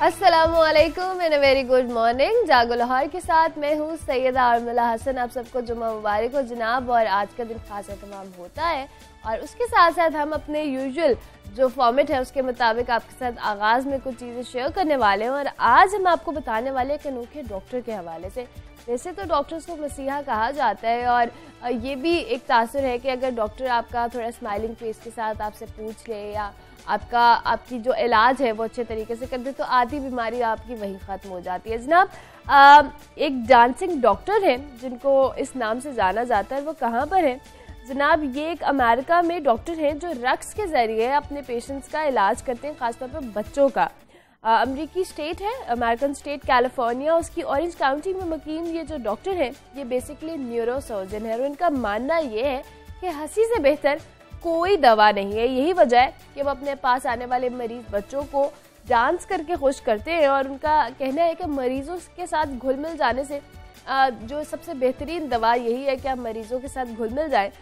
अस्सलामुअलैकुम and a very good morning. जागो लाहौर के साथ मैं हूँ सैयदा आरमला हसन। आप सबको जुम्मा मुबारक हो जनाब। और आज का दिन खास एहतमाम होता है और उसके साथ साथ हम अपने यूजुअल जो फॉर्मेट है उसके मुताबिक आपके साथ आगाज़ में कुछ चीज़ें शेयर करने वाले हैं। और आज हम आपको बताने वाले हैं एक अनोखे डॉक्टर के हवाले से। वैसे तो डॉक्टर्स को मसीहा कहा जाता है और ये भी एक तासुर है कि अगर डॉक्टर आपका थोड़ा स्माइलिंग फेस के साथ आपसे पूछ ले या आपकी जो इलाज है वो अच्छे तरीके से कर दे तो आधी बीमारी आपकी वहीं ख़त्म हो जाती है। जनाब एक डांसिंग डॉक्टर है जिनको इस नाम से जाना जाता है, वो कहाँ पर है जनाब? ये एक अमेरिका में डॉक्टर हैं जो रक्स के ज़रिए अपने पेशेंट्स का इलाज करते हैं, ख़ासतौर पर बच्चों का। अमेरिकी स्टेट है, अमेरिकन स्टेट कैलिफोर्निया, उसकी ऑरेंज काउंटी में मुकीम ये जो डॉक्टर है ये बेसिकली न्यूरो सर्जन है। और उनका मानना ये है कि हंसी से बेहतर कोई दवा नहीं है। यही वजह है कि वो अपने पास आने वाले मरीज बच्चों को डांस करके खुश करते हैं। और उनका कहना है कि मरीजों के साथ घुल मिल जाने से जो सबसे बेहतरीन दवा यही है कि आप मरीजों के साथ घुल मिल जाएं।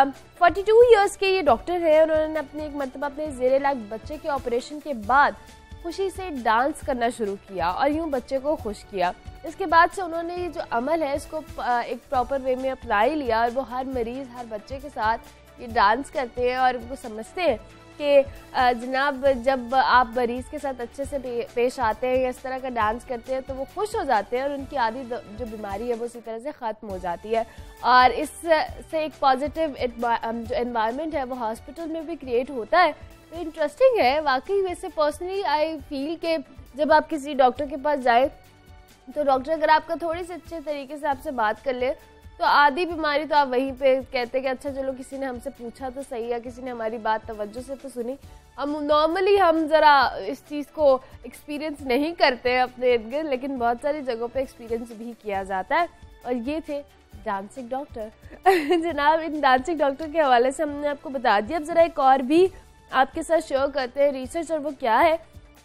42 इयर्स के ये डॉक्टर हैं और उन्होंने अपने एक मरतबा अपने ज़ेरे लायक बच्चे के ऑपरेशन के बाद खुशी से डांस करना शुरू किया और यूं बच्चे को खुश किया। इसके बाद से उन्होंने ये जो अमल है इसको एक प्रॉपर वे में अपना ही लिया और वो हर मरीज़ हर बच्चे के साथ ये डांस करते हैं और वो समझते हैं कि जनाब जब आप मरीज़ के साथ अच्छे से पेश आते हैं या इस तरह का डांस करते हैं तो वो खुश हो जाते हैं और उनकी आधी जो बीमारी है वो उसी तरह से ख़त्म हो जाती है। और इससे एक पॉजिटिव जो एनवायरनमेंट है वो हॉस्पिटल में भी क्रिएट होता है। तो इंटरेस्टिंग है वाकई। वैसे पर्सनली आई फील कि जब आप किसी डॉक्टर के पास जाए तो डॉक्टर अगर आपका थोड़ी सी अच्छे तरीके से आपसे बात कर ले तो आधी बीमारी तो आप वहीं पे कहते हैं कि अच्छा चलो किसी ने हमसे पूछा तो सही है, किसी ने हमारी बात तवज्जो से तो सुनी। हम नॉर्मली हम ज़रा इस चीज़ को एक्सपीरियंस नहीं करते हैं अपने इर्द गिर्द, लेकिन बहुत सारी जगहों पे एक्सपीरियंस भी किया जाता है। और ये थे डांसिंग डॉक्टर जनाब। इन डांसिंग डॉक्टर के हवाले से हमने आपको बता दिया। अब ज़रा एक और भी आपके साथ शेयर करते हैं रिसर्च, और वो क्या है।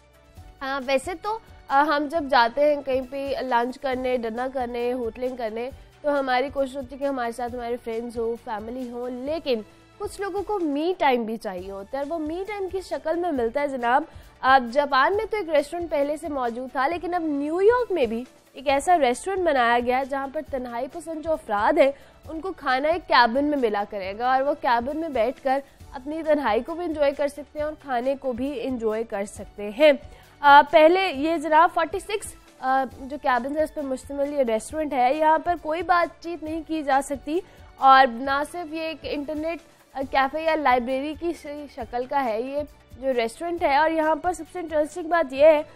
वैसे तो हम जब जाते हैं कहीं पे लंच करने, डिनर करने, होटलिंग करने तो हमारी कोशिश होती है कि हमारे साथ हमारे फ्रेंड्स हो, फैमिली हो, लेकिन कुछ लोगों को मी टाइम भी चाहिए होता है। वो मी टाइम की शक्ल में मिलता है जनाब। अब जापान में तो एक रेस्टोरेंट पहले से मौजूद था, लेकिन अब न्यूयॉर्क में भी एक ऐसा रेस्टोरेंट बनाया गया है जहाँ पर तन्हाई पसंद जो अफराद हैं उनको खाना एक कैबिन में मिला करेगा और वो कैबिन में बैठ कर अपनी तन्हाई को भी इंजॉय कर सकते हैं और खाने को भी इंजॉय कर सकते हैं। पहले ये जनाब 46 जो कैबिन है उस पर मुश्तमिल ये रेस्टोरेंट है। यहाँ पर कोई बातचीत नहीं की जा सकती और ना सिर्फ ये एक इंटरनेट कैफ़े या लाइब्रेरी की शक्ल का है ये जो रेस्टोरेंट है। और यहाँ पर सबसे इंटरेस्टिंग बात यह है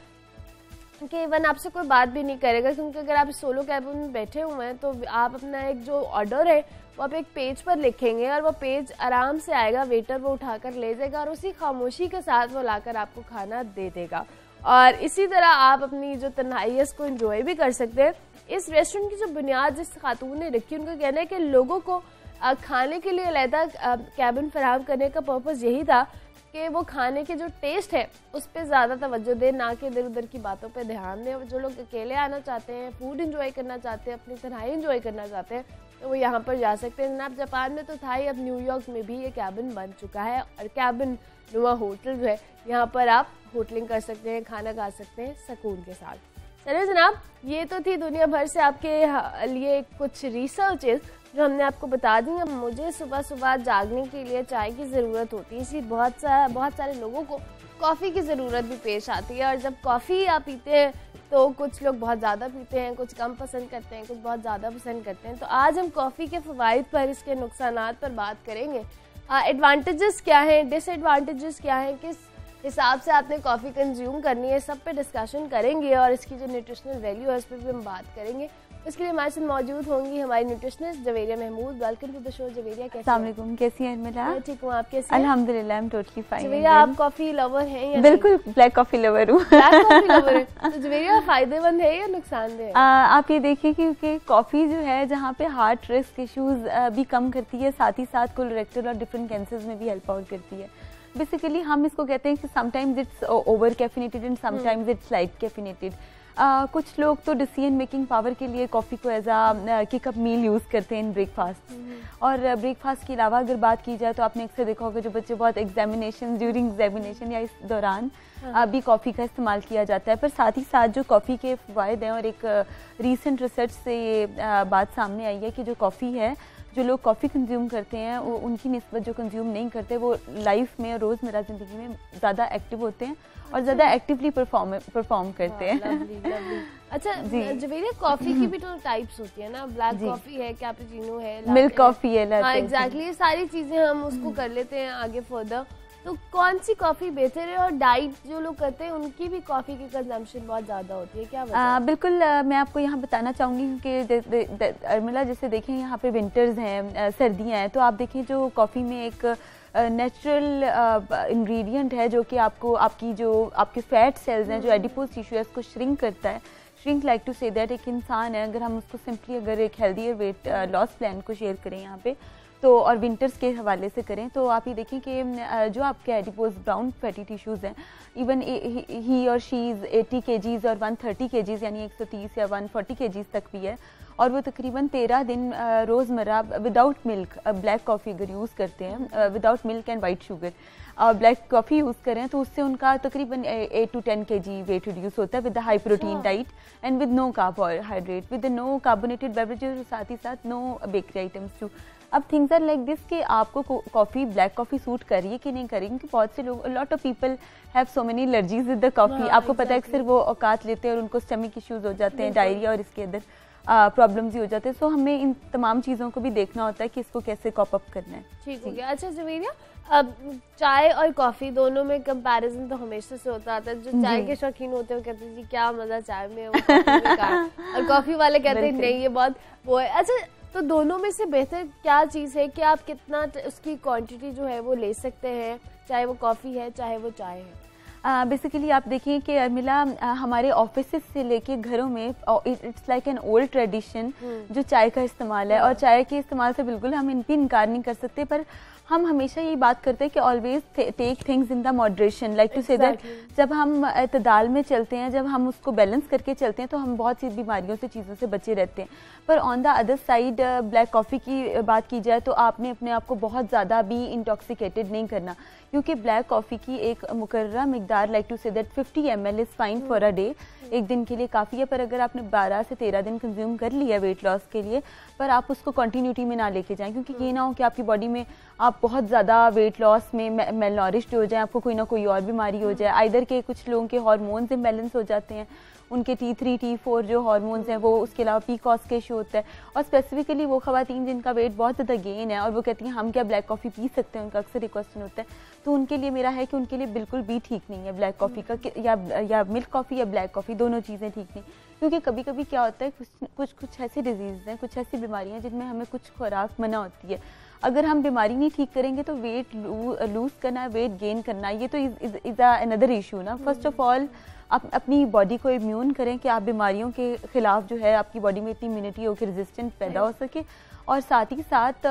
कि इवन आपसे कोई बात भी नहीं करेगा, क्योंकि अगर आप सोलो कैबिन में बैठे हुए हैं तो आप अपना एक जो ऑर्डर है वो आप एक पेज पर लिखेंगे और वो पेज आराम से आएगा, वेटर वो उठाकर ले जाएगा और उसी खामोशी के साथ वो लाकर आपको खाना दे देगा। और इसी तरह आप अपनी जो तन्हाई है उसको एंजॉय भी कर सकते हैं। इस रेस्टोरेंट की जो बुनियाद जिस खातून ने रखी उनका कहना है कि लोगों को खाने के लिए अलहदा कैबिन फराहम करने का पर्पज़ यही था कि वो खाने के जो टेस्ट है उस पर ज़्यादा तवज्जो दें, ना कि इधर उधर की बातों पे ध्यान दें। जो लोग अकेले आना चाहते हैं, फूड एंजॉय करना चाहते हैं, अपनी तन्हाई एंजॉय करना चाहते हैं तो वो यहाँ पर जा सकते हैं। जनाब जापान में तो था ही, अब न्यूयॉर्क में भी ये कैबिन बन चुका है और कैबिन नुमा होटल जो है यहाँ पर आप होटलिंग कर सकते हैं, खाना खा सकते हैं सुकून के साथ। चलिए जनाब, ये तो थी दुनिया भर से आपके लिए कुछ रिसर्चेस जो हमने आपको बता दी। मुझे सुबह सुबह जागने के लिए चाय की ज़रूरत होती है, इसलिए बहुत सारे लोगों को कॉफ़ी की ज़रूरत भी पेश आती है। और जब कॉफ़ी आप पीते हैं तो कुछ लोग बहुत ज़्यादा पीते हैं, कुछ कम पसंद करते हैं, कुछ बहुत ज़्यादा पसंद करते हैं। तो आज हम कॉफ़ी के फ़वाइद पर, इसके नुकसानात पर बात करेंगे। एडवांटेजेस क्या हैं, डिसएडवांटेजेस क्या हैं, किस हिसाब से आपने कॉफ़ी कंज्यूम करनी है, सब पे डिस्कशन करेंगे और इसकी जो न्यूट्रिशनल वैल्यू है उस पर भी हम बात करेंगे। इसके लिए हमारे साथ मौजूद होंगी हमारी nutritionist Javeria Mahmood. Welcome to the show Javeria. अस्सलाम वालेकुम, कैसी हैं अर्मिला? मैं ठीक हूँ, आप कैसी हैं? अल्हम्दुलिल्लाह, I am totally fine. Javeria आप कॉफ़ी लवर हैं या? बिल्कुल, ब्लैक कॉफ़ी लवर हूँ। ब्लैक कॉफ़ी लवर है तो जवेरिया फायदेमंद है या नुकसानदेह? आप ये देखिए क्योंकि कॉफ़ी जो है जहाँ पे हार्ट रिस्क इश्यूज भी कम करती है, साथ ही साथ कोलोरेक्टल और डिफरेंट कैंसर्स में भी हेल्प आउट करती है। बेसिकली हम इसको कहते हैं कि sometimes it's over caffeinated and sometimes it's light caffeinated. कुछ लोग तो डिसीजन मेकिंग पावर के लिए कॉफ़ी को as a kick up meal use करते हैं इन ब्रेकफास्ट। और ब्रेकफास्ट के अलावा अगर बात की जाए तो आपने अक्सर देखा होगा जो बच्चे बहुत ड्यूरिंग एग्जामिनेशन या इस दौरान भी कॉफ़ी का इस्तेमाल किया जाता है। पर साथ ही साथ जो कॉफ़ी के फ़वाइद हैं, और एक रीसेंट रिसर्च से ये बात सामने आई है कि जो कॉफ़ी है, जो लोग कॉफ़ी कंज्यूम करते हैं वो उनकी निस्बत जो कंज्यूम नहीं करते वो लाइफ में, रोज़मर्रा ज़िंदगी में ज़्यादा एक्टिव होते हैं और ज़्यादा एक्टिवली परफॉर्म करते हैं। अच्छा जवेरिया, कॉफ़ी की भी तो टाइप्स होती है ना, ब्लैक कॉफ़ी है, कैपुचिनो है, मिल्क कॉफ़ी है। हाँ एग्जैक्टली, ये सारी चीज़ें हम उसको कर लेते हैं आगे फर्दर। तो कौन सी कॉफ़ी बेहतर है? और डाइट जो लोग करते हैं उनकी भी कॉफ़ी की कंजम्पशन बहुत ज़्यादा होती है, क्या वजह? बिल्कुल, मैं आपको यहाँ बताना चाहूँगी कि अर्मिला जैसे देखें यहाँ पे विंटर्स हैं, सर्दियाँ हैं, तो आप देखें जो कॉफ़ी में एक नेचुरल इंग्रेडिएंट है जो कि आपके फैट सेल्स हैं, जो एडिपोज टिश्यू है, उसको श्रिंक करता है। Shrink like to say that एक इंसान है, अगर हम उसको सिंपली अगर एक हेल्दियर वेट लॉस प्लान को शेयर करें यहाँ पे तो, और विंटर्स के हवाले से करें तो आप ये देखें कि जो आपके एडिपोज ब्राउन फैटी टिश्यूज़ हैं, इवन ही और शी इज़ 80 kgs और 130 kgs यानी 130 या 140 kgs तक भी है, और वो तकरीबन 13 दिन रोज़मर्रा विदाउट मिल्क ब्लैक कॉफ़ी अगर यूज़ करते हैं, without milk and white sugar और ब्लैक कॉफ़ी यूज़ करें तो उससे उनका तकरीबन 8 to 10 kg वेट रिड्यूस होता है with the high protein diet and with no carbohydrate, with no carbonated beverages और साथ ही साथ नो बेकरी आइटम्स टू। अब थिंग्स आर लाइक दिस कि आपको कॉफ़ी, ब्लैक कॉफ़ी सूट कर रही है कि नहीं कर रही, क्योंकि बहुत से लोग, lot of people have so many allergies with the coffee. आपको पता है अक्सर वो औकात लेते हैं और उनको स्टमक इश्यूज हो जाते हैं, डायरिया और इसके अंदर प्रॉब्लम्स ही हो जाते हैं। सो हमें इन तमाम चीज़ों को भी देखना होता है कि इसको कैसे कॉप अप करना है। ठीक हो गया। अच्छा जवेरिया, अब चाय और कॉफ़ी दोनों में कंपैरिजन तो हमेशा से होता आता है। जो चाय के शौकीन होते हैं वो कहते हैं जी क्या मज़ा चाय में, वो कॉफ़ी में कहाँ, और कॉफ़ी वाले कहते हैं नहीं ये बहुत वो है। अच्छा, तो दोनों में से बेहतर क्या चीज़ है कि आप कितना उसकी क्वांटिटी जो है वो ले सकते हैं, चाहे वो कॉफ़ी है चाहे वो चाय है? बेसिकली आप देखिए कि अर्मिला, हमारे ऑफिसेस से लेके घरों में it's like an old tradition जो चाय का इस्तेमाल है, और चाय के इस्तेमाल से बिल्कुल हम इन भी इनकार नहीं कर सकते, पर हम हमेशा यही बात करते हैं कि always take things in the moderation, like to say that जब हम इतदाल में चलते हैं, जब हम उसको बैलेंस करके चलते हैं तो हम बहुत सी बीमारियों से, चीज़ों से बचे रहते हैं। पर on the other side black coffee की बात की जाए तो आपने अपने आप को बहुत ज़्यादा भी इंटॉक्सिकेटेड नहीं करना, क्योंकि ब्लैक कॉफ़ी की एक मुकर्रर मिकदार, like to say that 50 ml is fine for a day, एक दिन के लिए काफ़ी है। पर अगर आपने 12 से 13 दिन कंज्यूम कर लिया वेट लॉस के लिए, पर आप उसको कंटिन्यूटी में ना लेके जाएं, क्योंकि ये ना हो कि आपकी बॉडी में आप बहुत ज़्यादा वेट लॉस में मेलनॉरिश्ड हो जाए, आपको कोई ना कोई और बीमारी हो जाए। आइदर के कुछ लोगों के हार्मोन्स इम्बैलेंस हो जाते हैं, उनके T3 T4 जो हार्मोन्स हैं वो, उसके अलावा पीकॉस के इशू होता है, और स्पेसिफिकली वो खवातीन जिनका वेट बहुत ज़्यादा गेन है और वो कहती हैं हम क्या ब्लैक कॉफ़ी पी सकते हैं, उनका अक्सर एक क्वेश्चन होता है, तो उनके लिए मेरा है कि उनके लिए बिल्कुल भी ठीक नहीं है ब्लैक कॉफ़ी का, या मिल्क कॉफ़ी या ब्लैक कॉफ़ी, दोनों चीज़ें ठीक नहीं। क्योंकि कभी कभी क्या होता है, कुछ ऐसी डिजीज़ हैं, कुछ ऐसी बीमारियाँ जिनमें हमें कुछ खुराक मना होती है। अगर हम बीमारी नहीं ठीक करेंगे तो वेट लूज़ करना, वेट गेन करना, ये तो इज़ अनदर इशू ना। फर्स्ट ऑफ ऑल आप अपनी बॉडी को इम्यून करें कि आप बीमारियों के खिलाफ जो है आपकी बॉडी में इतनी इम्यूनिटी हो कि रेजिस्टेंट पैदा हो सके, और साथ ही साथ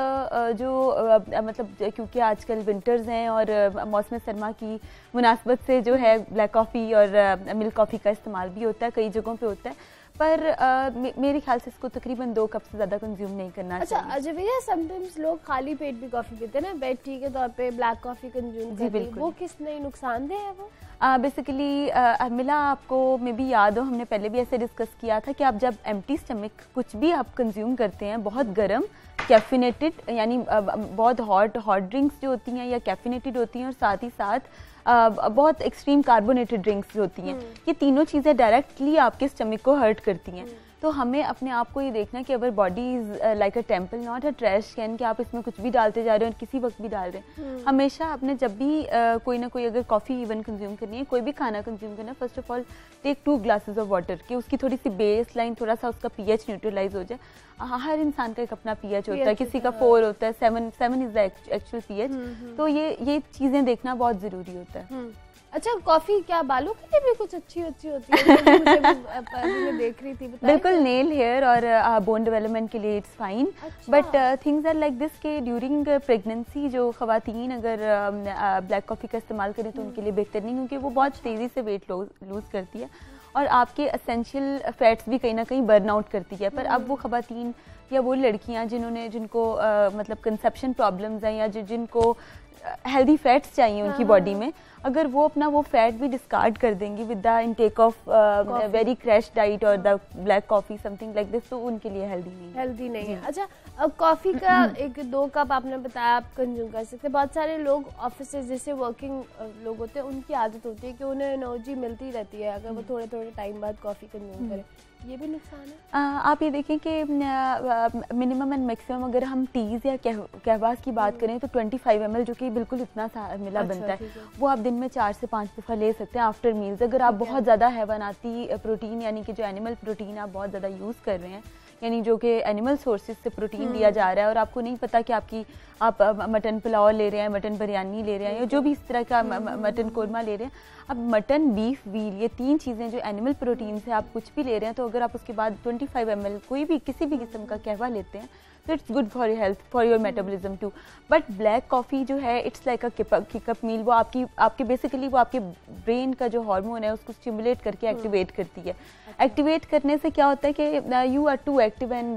मतलब क्योंकि आजकल विंटर्स हैं और मौसम सरमा की मुनासबत से जो है ब्लैक कॉफ़ी और मिल्क कॉफ़ी का इस्तेमाल भी होता है, कई जगहों पे होता है, पर मेरे ख्याल से इसको तकरीबन 2 कप से ज़्यादा कंज्यूम नहीं करना चाहिए। अच्छा भैया, समटाइम्स लोग खाली पेट भी कॉफ़ी पीते हैं ना, बेड टी के तौर पे ब्लैक कॉफ़ी कंज्यूम करते हैं, वो किस नहीं नुकसानदेह है वो? बेसिकली मिला आपको में भी याद हो, हमने पहले भी ऐसे डिस्कस किया था कि आप जब एम्प्टी स्टमक कुछ भी आप कंज्यूम करते हैं, बहुत गर्म कैफिनेटेड यानी बहुत हॉट ड्रिंक्स जो होती हैं या कैफिनेटेड होती हैं, और साथ ही साथ बहुत एक्सट्रीम कार्बोनेटेड ड्रिंक्स होती हैं, ये तीनों चीज़ें डायरेक्टली आपके स्टमक को हर्ट करती हैं। तो हमें अपने आप को ये देखना कि our body is like a temple, not a trash can, कि आप इसमें कुछ भी डालते जा रहे हो और किसी वक्त भी डाल रहे हैं। हमेशा आपने जब भी कोई ना कोई अगर कॉफ़ी इवन कंज्यूम करनी है, कोई भी खाना कंज्यूम करना है, first of all take 2 glasses of water, कि उसकी थोड़ी सी बेस लाइन, थोड़ा सा उसका pH न्यूट्रलाइज हो जाए। हर इंसान का एक अपना pH होता है, किसी का 4 होता है, 7 इज़ द एक्चुअल pH। तो ये चीज़ें देखना बहुत ज़रूरी होता है। अच्छा, कॉफी क्या बालों के लिए भी कुछ अच्छी होती है? मुझे मैं देख रही थी, बिल्कुल नेल हेयर और बोन डेवलपमेंट के लिए it's fine, but things are like this के ड्यूरिंग प्रेगनेंसी जो खवातीन अगर ब्लैक कॉफ़ी का इस्तेमाल करें तो उनके लिए बेहतर नहीं, क्योंकि वो बहुत तेज़ी से वेट लूज़ करती है, और आपके एसेंशियल फैट्स भी कहीं ना कहीं बर्न आउट करती है। पर अब वो खवातीन या वो लड़कियां जिनको मतलब कंसेप्शन प्रॉब्लम्स हैं या जिनको हेल्दी फैट्स चाहिए उनकी बॉडी में, अगर वो अपना वो फैट भी डिस्कार्ड कर देंगी with the intake of very crash diet और the black coffee something like this, तो उनके लिए हेल्दी नहीं है। अच्छा, अब कॉफी का 1-2 कप आपने बताया आप कंज्यूम कर सकते हैं। बहुत सारे लोग ऑफिस से जैसे वर्किंग लोग होते हैं, उनकी आदत होती है कि उन्हें एनर्जी मिलती रहती है अगर वो थोड़े थोड़े टाइम बाद कॉफी कंज्यूम करें, ये भी नुकसान है? आप ये देखें कि मिनिमम एंड मैक्सिमम अगर हम टीज़ या कहवास की बात करें तो 25 ml, जो कि बिल्कुल इतना सा मिला बनता है, वो आप दिन में 4 से 5 दफ़ा ले सकते हैं आफ्टर मील्स। अगर आप बहुत ज़्यादा हैवानाती प्रोटीन यानी कि जो एनिमल प्रोटीन आप बहुत ज़्यादा यूज़ कर रहे हैं, यानी जो कि एनिमल सोर्सेज से प्रोटीन लिया जा रहा है और आपको नहीं पता कि आप मटन पुलाव ले रहे हैं, मटन बिरयानी ले रहे हैं या जो भी इस तरह का मटन कोरमा ले रहे हैं, अब मटन, बीफ, व्हील, ये 3 चीज़ें जो एनिमल प्रोटीन से आप कुछ भी ले रहे हैं, तो अगर आप उसके बाद 25 ml कोई भी किसी भी किस्म का कहवा लेते हैं तो it's good for your health, for your metabolism too. But black coffee जो है it's like a kick up meal, वो आपके बेसिकली वो आपके ब्रेन का जो हार्मोन है उसको स्टिमुलेट करके एक्टिवेट करती है। एक्टिवेट करने से क्या होता है कि you are too active and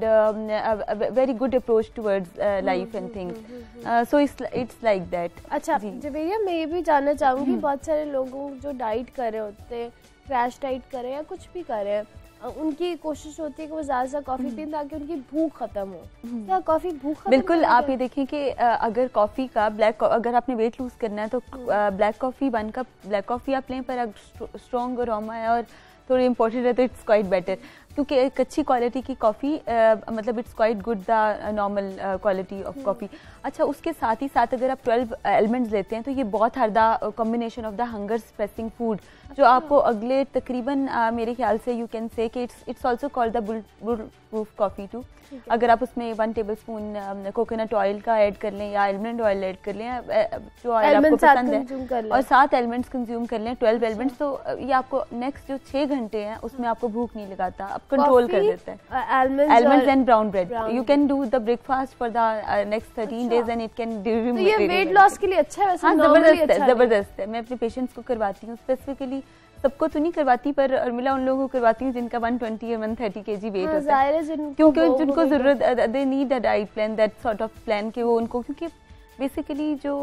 very good approach towards life and things, so it's like that. अच्छा जवेरिया, मैं ये भी जानना चाहूँगी, बहुत सारे लोगों जो डाइट कर रहे होते हैं, क्रैश डाइट कर रहे हैं या कुछ भी कर रहे हैं, उनकी कोशिश होती है कि वो ज़्यादा से कॉफ़ी पिएं ताकि उनकी भूख खत्म हो। क्या कॉफ़ी भूख खत्म? बिल्कुल, आप ये देखें कि अगर कॉफ़ी का अगर आपने वेट लूज करना है तो black coffee 1 cup black coffee आप लें, पर अगर स्ट्रॉन्ग अरोमा है और थोड़ी इम्पोर्टेंट है तो इट्स क्वाइट बेटर, क्योंकि एक अच्छी क्वालिटी की कॉफ़ी मतलब it's quite good the normal quality of coffee. अच्छा, उसके साथ ही साथ अगर आप 12 एलिमेंट्स लेते हैं तो ये बहुत हरदा combination of the hunger suppressing food, जो आपको अगले तकरीबन मेरे ख्याल से यू कैन से कि it's also called the bulletproof coffee too. अगर आप उसमें 1 टेबलस्पून कोकोनट ऑयल का ऐड कर लें या आलमंड ऑयल ऐड कर लें, जो ऑयल आपको पसंद है, और 7 एलिमेंट्स कंज्यूम कर लें, 12 एलिमेंट्स, तो ये आपको नेक्स्ट जो 6 घंटे हैं उसमें आपको भूख नहीं लगाता, आप कंट्रोल कर देता है। Almonds and brown bread, you can do the breakfast for the next 13 days and it can do. ये वेट लॉस के लिए अच्छा है वैसे? हाँ, जबरदस्त है। मैं अपने पेशेंट्स को करवाती हूँ, स्पेसिफिकली सबको तो नहीं करवाती, पर अर्मिला उन लोगों को करवाती हूँ जिनका 120 या 130 kg वेट होता है, क्योंकि जिनको जरूरत, they need a diet plan, that sort of plan कि वो उनको, क्योंकि बेसिकली जो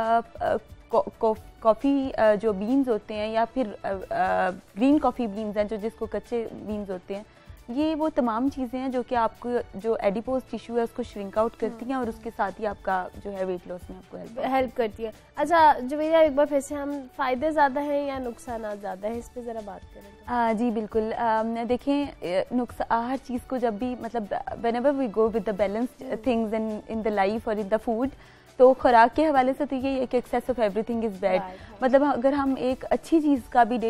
कॉफ़ी जो बीन्स होते हैं या फिर ग्रीन कॉफ़ी बीन्स हैं, जो जिसको कच्चे बीन्स होते हैं, ये वो तमाम चीज़ें हैं जो कि आपको जो एडिपोज टिश्यू है उसको श्रिंक आउट करती हैं और उसके साथ ही आपका जो है वेट लॉस में आपको हेल्प करती है। अच्छा जवेरिया, एक बार फिर से हम फ़ायदे ज़्यादा हैं या नुकसान ज़्यादा है, इस पे ज़रा बात करें। जी बिल्कुल, देखें हर चीज़ को जब भी मतलब whenever we go with the balanced things in the life और इन द फूड, तो खुराक के हवाले से तो ये एक excess of everything is bad. मतलब अगर हम एक अच्छी चीज़ का भी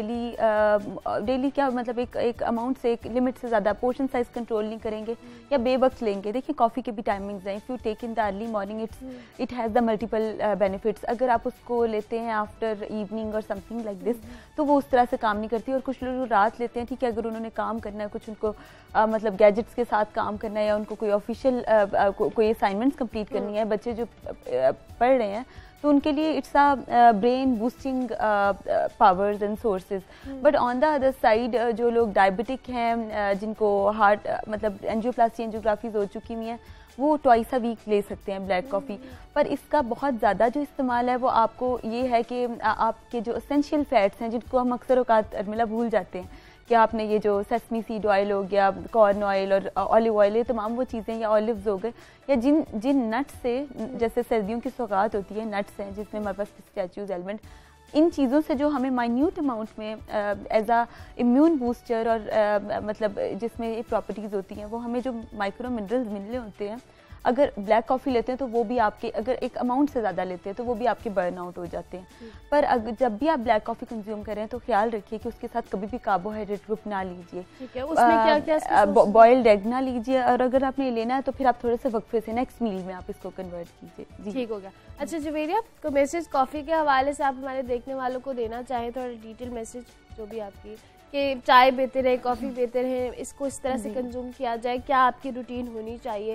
डेली क्या मतलब एक अमाउंट से, एक लिमिट से ज़्यादा पोर्शन साइज कंट्रोल नहीं करेंगे या बेवक्त लेंगे। देखिए कॉफ़ी के भी टाइमिंग्स हैं, if you take in the early morning it has the multiple benefits. अगर आप उसको लेते हैं आफ्टर इवनिंग और समथिंग लाइक दिस, तो वो उस तरह से काम नहीं करती। और कुछ लोग रात लेते हैं, ठीक है, अगर उन्होंने काम करना है, कुछ उनको मतलब गैजेट्स के साथ काम करना है या उनको कोई ऑफिशियल कोई असाइनमेंट कंप्लीट करनी है, बच्चे जो पढ़ रहे हैं, तो उनके लिए it's a brain boosting powers and sources. But on the other side जो लोग डायबिटिक हैं, जिनको हार्ट मतलब एंजियोप्लास्टी एंजियोग्राफीज हो चुकी हुई हैं, वो ट्वाइस अ वीक ले सकते हैं ब्लैक कॉफ़ी। पर इसका बहुत ज़्यादा जो इस्तेमाल है वो आपको ये है कि आपके जो एसेंशियल फैट्स हैं, जिनको हम अक्सर औकात अर्मिला भूल जाते हैं, कि आपने ये जो सेसमी सीड ऑयल हो गया, कॉर्न ऑयल और ऑलिव ऑयल, ये तमाम वो चीज़ें, या ऑलिव्स हो गए, या जिन नट्स से, जैसे सर्दियों की सौगात होती है, नट्स हैं जिसमें हमारे पास पिस्ताचियोज एलिमेंट, इन चीज़ों से जो हमें माइन्यूट अमाउंट में एज अ इम्यून बूस्टर और मतलब जिसमें ये प्रॉपर्टीज़ होती हैं, वो हमें जो माइक्रो मिनरल्स मिले होते हैं, अगर ब्लैक कॉफ़ी लेते हैं तो वो भी आपके, अगर एक अमाउंट से ज़्यादा लेते हैं तो वो भी आपके बर्न आउट हो जाते हैं। पर अगर जब भी आप ब्लैक कॉफ़ी कंज्यूम करें तो ख्याल रखिए कि उसके साथ कभी भी कार्बोहाइड्रेट ग्रुप ना लीजिए। ठीक है, उसमें क्या बॉइल्ड एग ना लीजिए, और अगर आपने लेना है तो फिर आप थोड़े से वक्फे से नेक्स्ट मील में आप इसको कन्वर्ट कीजिए। ठीक हो गया। अच्छा जवेरिया, को मैसेज कॉफ़ी के हवाले से आप हमारे देखने वालों को देना चाहें, थोड़ा डिटेल मैसेज जो भी आपकी, कि चाय बेहतर है, कॉफ़ी बेहतर है, इसको इस तरह से कंज्यूम किया जाए, क्या आपकी रूटीन होनी चाहिए,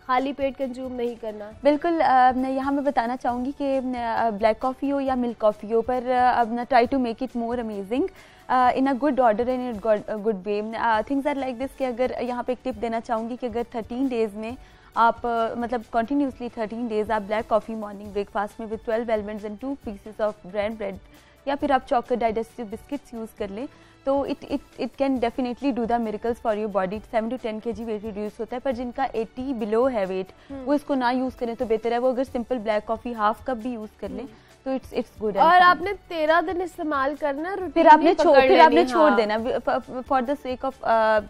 खाली पेट कंज्यूम नहीं करना? बिल्कुल, यहाँ मैं बताना चाहूँगी कि ब्लैक कॉफ़ी हो या मिल्क कॉफ़ी हो, पर अब try to make it more amazing in a good order and in good way. Things are like this कि अगर यहाँ पे एक टिप देना चाहूँगी कि अगर 13 डेज़ में आप मतलब कंटिन्यूसली 13 डेज़ आप ब्लैक कॉफ़ी मॉर्निंग ब्रेकफास्ट में with 12 almonds and 2 pieces of bread या फिर आप चॉकलेट डाइजेस्टिव बिस्किट्स यूज़ कर लें, तो it can definitely do the miracles for your body. 7 to 10 kg weight reduce होता है, पर जिनका 80 बिलो है वेट वो इसको ना यूज़ करें तो बेहतर है। वो अगर simple black coffee half cup भी यूज़ कर लें तो इट्स गुड। और आपने 13 दिन इस्तेमाल करना, फिर आपने छोड़ देना for the sake of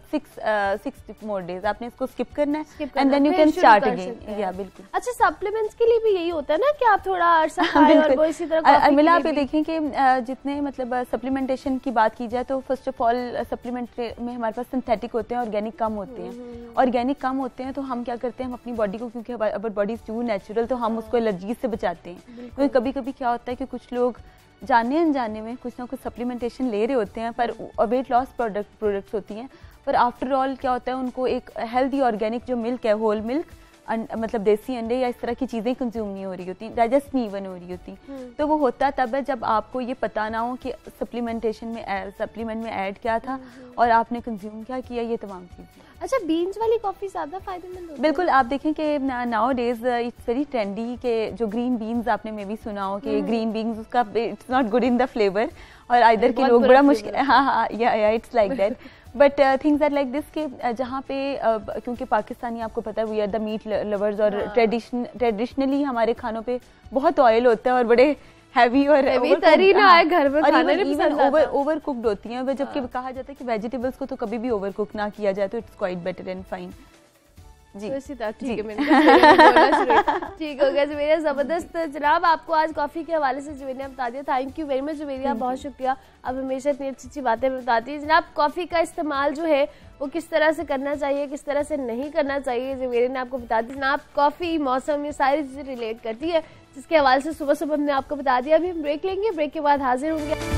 6 more days आपने इसको स्किप करना है and then you can start again. या बिल्कुल। अच्छा, सप्लीमेंट्स के लिए भी यही होता है ना कि आप थोड़ा अरसा खाएं और वो इसी तरह मिला। आप ये देखें कि जितने मतलब सप्लीमेंटेशन की बात की जाए तो फर्स्ट ऑफ ऑल सप्लीमेंट में हमारे पास सिंथेटिक होते हैं, ऑर्गेनिक कम होते हैं। ऑर्गेनिक कम होते हैं तो हम क्या करते हैं, हम अपनी बॉडी को, क्योंकि our body is too natural, तो हम उसको एलर्जी से बचाते हैं। क्योंकि कभी कभी क्या होता है कि कुछ लोग जाने अनजाने में कुछ ना कुछ सप्लीमेंटेशन ले रहे होते हैं, पर वेट लॉस प्रोडक्ट्स होती हैं, पर आफ्टर ऑल क्या होता है उनको एक हेल्दी ऑर्गेनिक जो मिल्क है, होल मिल्क, मतलब देसी अंडे या इस तरह की चीज़ें कंज्यूम नहीं हो रही होती, डाइजेस्ट नहीं इवन हो रही होती। तो वो होता तब है जब आपको ये पता ना हो कि सप्लीमेंट में ऐड क्या था और आपने कंज्यूम क्या किया, ये तमाम चीज़ें। अच्छा, बीन्स वाली कॉफी ज्यादा फायदेमंद होती है? बिल्कुल, आप देखें कि now days it's very trendy कि जो ग्रीन बीन्स आपने मे भी सुना हो कि ग्रीन बीन्स उसका it's not good in the flavour, और आइदर के लोग बड़ा मुश्किल, हाँ या it's like that. But things are like this कि जहाँ पे क्योंकि पाकिस्तानी आपको पता है we are the meat lovers, और ट्रेडिशनली हमारे खानों पे बहुत ऑयल होता है और बड़े हैवी और तरी ना आए घर में खाने में, ओवर कुक्ड होती हैं, जबकि कहा जाता है कि वेजिटेबल्स को तो कभी भी ओवर कुक ना किया जाए तो it's quite better and fine. जी ठीक है, मैंने ठीक हो गया जुवेरिया, जबरदस्त। जनाब, आपको आज कॉफी के हवाले से जुवेरिया बता दिया। Thank you very much Juveria, बहुत शुक्रिया। आप हमेशा इतनी अच्छी बातें बताती है। जनाब, कॉफी का इस्तेमाल जो है वो किस तरह से करना चाहिए, किस तरह से नहीं करना चाहिए, जुवेरिया ने आपको बता दी। जनाब, कॉफी, मौसम, ये सारी चीजें रिलेट करती है, जिसके हवाले से सुबह सुबह हमने आपको बता दिया। अभी हम ब्रेक लेंगे, ब्रेक के बाद हाजिर होंगे।